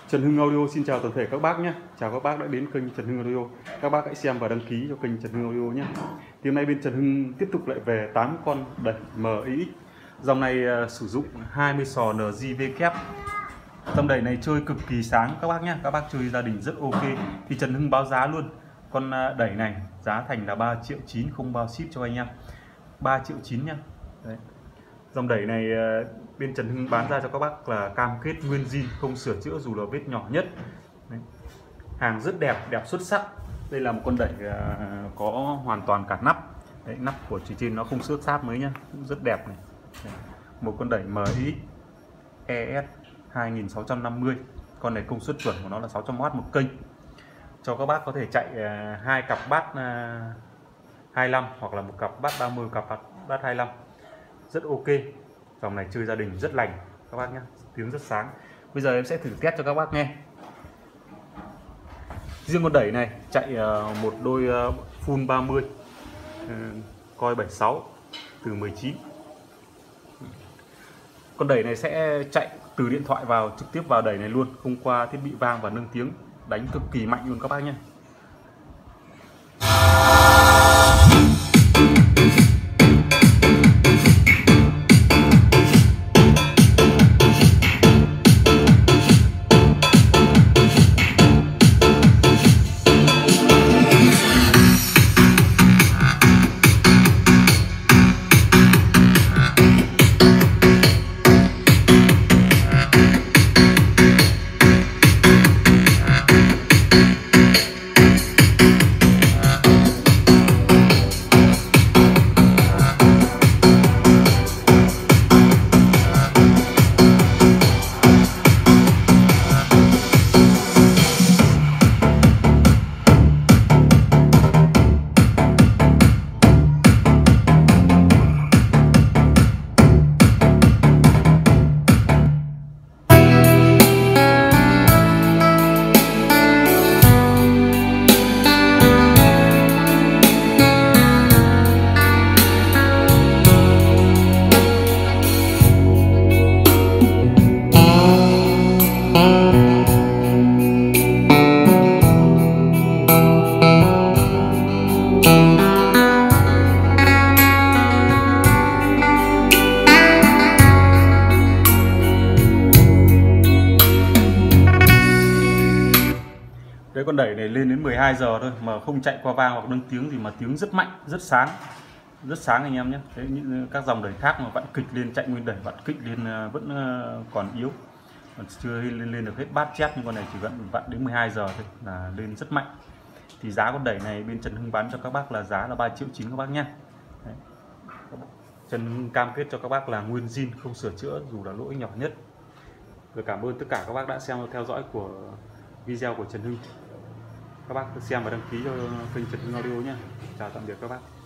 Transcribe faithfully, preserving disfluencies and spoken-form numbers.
Trần Hưng Audio xin chào toàn thể các bác nhé. Chào các bác đã đến kênh Trần Hưng Audio. Các bác hãy xem và đăng ký cho kênh Trần Hưng Audio nhé. Thì hôm nay bên Trần Hưng tiếp tục lại về tám con đẩy M I X. Dòng này uh, sử dụng hai mươi sò N J V kép. Dòng đẩy này chơi cực kỳ sáng các bác nhé. Các bác chơi gia đình rất ok. Thì Trần Hưng báo giá luôn. Con uh, đẩy này giá thành là ba triệu chín không bao ship cho anh em. ba triệu chín nhá. Đấy. Dòng đẩy này bên Trần Hưng bán ra cho các bác là cam kết nguyên zin, không sửa chữa dù là vết nhỏ nhất. Đấy. Hàng rất đẹp, đẹp xuất sắc. Đây là một con đẩy có hoàn toàn cả nắp. Đấy, nắp của chỉ trên nó không xước sát mới nhá, cũng rất đẹp này. Đấy. Một con đẩy M I X E S hai nghìn sáu trăm năm mươi. Con này công suất chuẩn của nó là sáu trăm oát một kênh. Cho các bác có thể chạy hai cặp bát hai mươi lăm hoặc là một cặp bát ba mươi, cặp bát hai mươi lăm. Rất ok. Dòng này chơi gia đình rất lành các bác nhé, tiếng rất sáng. Bây giờ em sẽ thử test cho các bác nghe. Riêng con đẩy này chạy một đôi full ba mươi, coi bảy mươi sáu từ mười chín. Con đẩy này sẽ chạy từ điện thoại vào trực tiếp vào đẩy này luôn, không qua thiết bị vang và nâng tiếng, đánh cực kỳ mạnh luôn các bác nhé. Đấy, con đẩy này lên đến mười hai giờ thôi mà không chạy qua vang hoặc nâng tiếng gì mà tiếng rất mạnh, rất sáng, rất sáng anh em nhé. Đấy, những các dòng đẩy khác mà vặn kịch lên, chạy nguyên đẩy vặn kịch lên vẫn còn yếu, còn chưa lên lên được hết bát chét, nhưng con này chỉ vặn vặn đến mười hai giờ thôi là lên rất mạnh. Thì giá con đẩy này bên Trần Hưng bán cho các bác là giá là ba triệu chín các bác nhé. Đấy. Trần Hưng cam kết cho các bác là nguyên zin, không sửa chữa dù là lỗi nhỏ nhất. Rồi cảm ơn tất cả các bác đã xem và theo dõi của video của Trần Hưng. Các bác xem và đăng ký cho kênh Trần Hưng Audio nhé. Chào tạm biệt các bác.